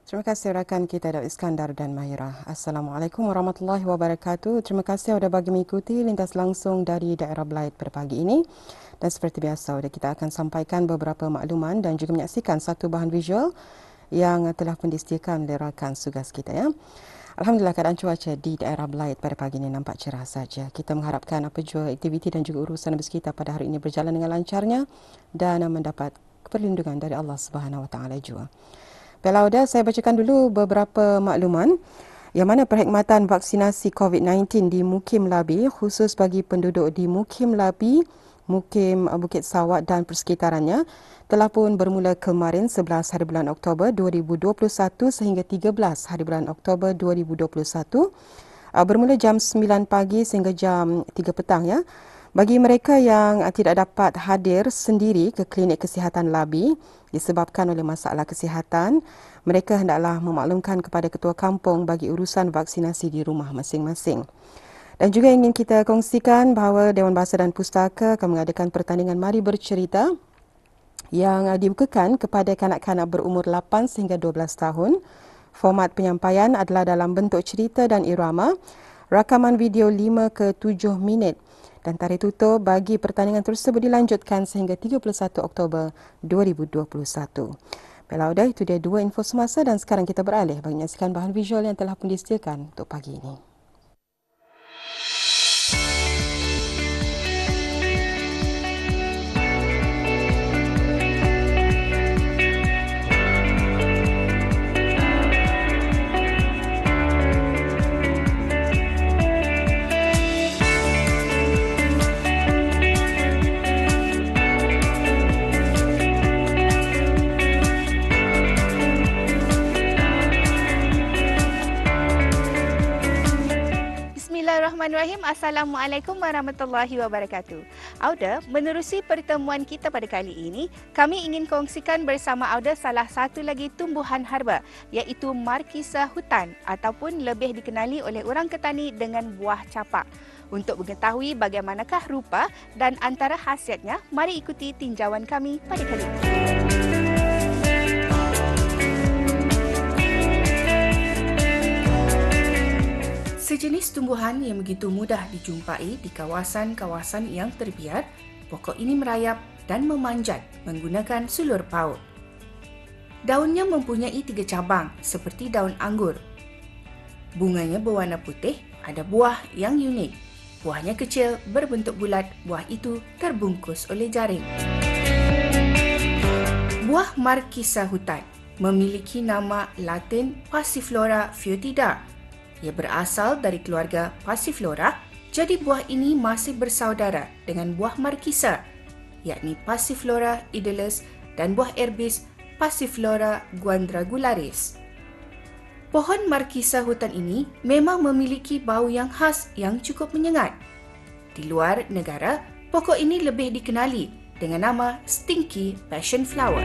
Terima kasih rakan kita Daud Iskandar dan Mahira. Assalamualaikum warahmatullahi wabarakatuh. Terima kasih sudah bagi mengikuti lintas langsung dari daerah Belait pada pagi ini. Dan seperti biasa, kita akan sampaikan beberapa makluman dan juga menyaksikan satu bahan visual yang telah pun disediakan oleh rakan sugas kita. Ya. Alhamdulillah keadaan cuaca di daerah Belait pada pagi ini nampak cerah saja. Kita mengharapkan apa jua aktiviti dan juga urusan bus kita pada hari ini berjalan dengan lancarnya dan mendapat perlindungan dari Allah Subhanahu Wa Taala jua. Baiklah, saya bacakan dulu beberapa makluman yang mana perkhidmatan vaksinasi COVID-19 di Mukim Labi khusus bagi penduduk di Mukim Labi, Mukim Bukit Sawat dan persekitarannya telah pun bermula kemarin 11 hari bulan Oktober 2021 sehingga 13 hari bulan Oktober 2021 bermula jam 9 pagi sehingga jam 3 petang ya. Bagi mereka yang tidak dapat hadir sendiri ke klinik kesihatan Labi disebabkan oleh masalah kesihatan, mereka hendaklah memaklumkan kepada ketua kampung bagi urusan vaksinasi di rumah masing-masing. Dan juga ingin kita kongsikan bahawa Dewan Bahasa dan Pustaka akan mengadakan pertandingan Mari Bercerita yang dibukakan kepada kanak-kanak berumur 8 sehingga 12 tahun. Format penyampaian adalah dalam bentuk cerita dan irama, rakaman video 5 ke 7 minit. Dan tarikh tutup bagi pertandingan tersebut dilanjutkan sehingga 31 Oktober 2021. Baiklah, itu dia dua info semasa dan sekarang kita beralih bagi menyaksikan bahan visual yang telah pun disediakan untuk pagi ini. Bismillahirrahmanirrahim. Assalamualaikum warahmatullahi wabarakatuh. Auda, menerusi pertemuan kita pada kali ini, kami ingin kongsikan bersama Auda salah satu lagi tumbuhan harba iaitu markisa hutan ataupun lebih dikenali oleh orang Ketani dengan buah capak. Untuk mengetahui bagaimanakah rupa dan antara khasiatnya, mari ikuti tinjauan kami pada kali ini. Sejenis tumbuhan yang begitu mudah dijumpai di kawasan-kawasan yang terbiar, pokok ini merayap dan memanjat menggunakan sulur paut. Daunnya mempunyai 3 cabang seperti daun anggur. Bunganya berwarna putih, ada buah yang unik. Buahnya kecil, berbentuk bulat, buah itu terbungkus oleh jaring. Buah markisa hutan memiliki nama Latin Passiflora foetida. Ia berasal dari keluarga Passiflora, jadi buah ini masih bersaudara dengan buah markisa, yakni Passiflora idalis dan buah erbis Passiflora guandragularis. Pohon markisa hutan ini memang memiliki bau yang khas yang cukup menyengat. Di luar negara, pokok ini lebih dikenali dengan nama Stinky Passion Flower.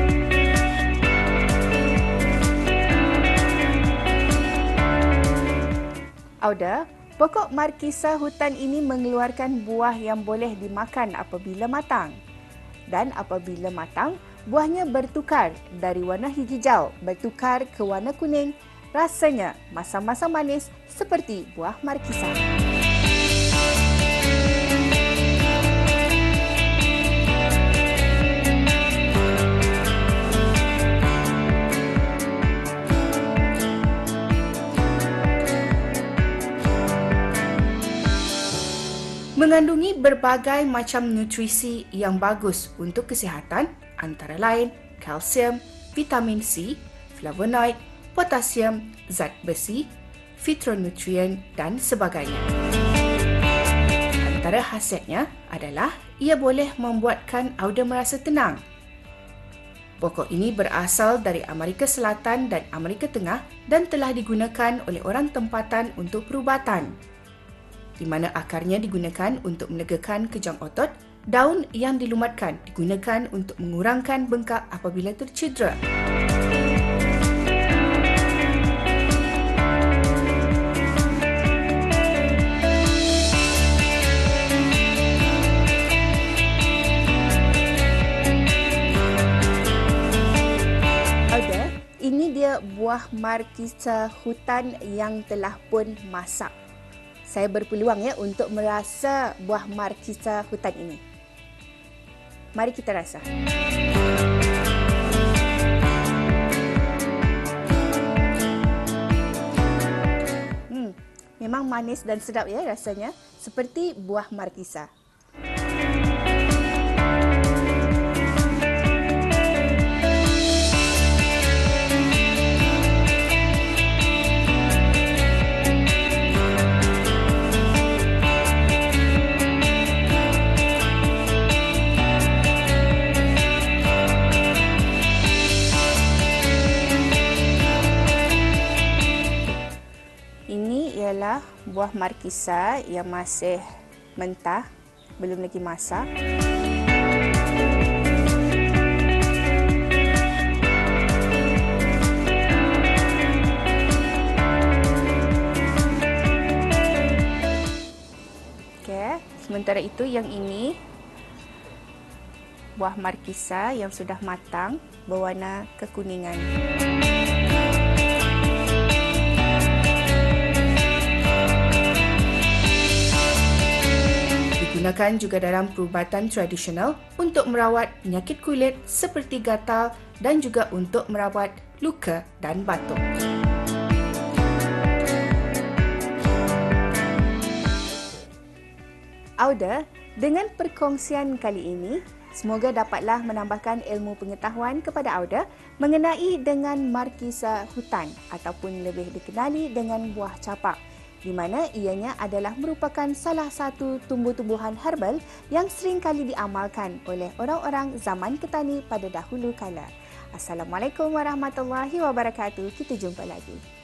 Auda, pokok markisa hutan ini mengeluarkan buah yang boleh dimakan apabila matang. Dan apabila matang, buahnya bertukar dari warna hijau bertukar ke warna kuning. Rasanya masam-masam manis seperti buah markisa. Mengandungi berbagai macam nutrisi yang bagus untuk kesihatan, antara lain kalsium, vitamin C, flavonoid, potasium, zat besi, fitonutrien dan sebagainya. Antara khasiatnya adalah ia boleh membuatkan Auda merasa tenang. Pokok ini berasal dari Amerika Selatan dan Amerika Tengah dan telah digunakan oleh orang tempatan untuk perubatan, di mana akarnya digunakan untuk menegakan kejang otot, daun yang dilumatkan digunakan untuk mengurangkan bengkak apabila tercedera. Ini dia buah markisa hutan yang telah pun masak. Saya berpeluang ya untuk merasa buah markisa hutan ini. Mari kita rasa. Memang manis dan sedap ya rasanya, seperti buah markisa. Ini ialah buah markisa yang masih mentah, belum lagi masak. Okey, sementara itu yang ini buah markisa yang sudah matang berwarna kekuningan. Digunakan juga dalam perubatan tradisional untuk merawat penyakit kulit seperti gatal dan juga untuk merawat luka dan batuk. Auda, dengan perkongsian kali ini, semoga dapatlah menambahkan ilmu pengetahuan kepada Auda mengenai dengan markisa hutan ataupun lebih dikenali dengan buah capak, di mana ianya adalah merupakan salah satu tumbuh-tumbuhan herbal yang sering kali diamalkan oleh orang-orang zaman ketani pada dahulu kala. Assalamualaikum warahmatullahi wabarakatuh. Kita jumpa lagi.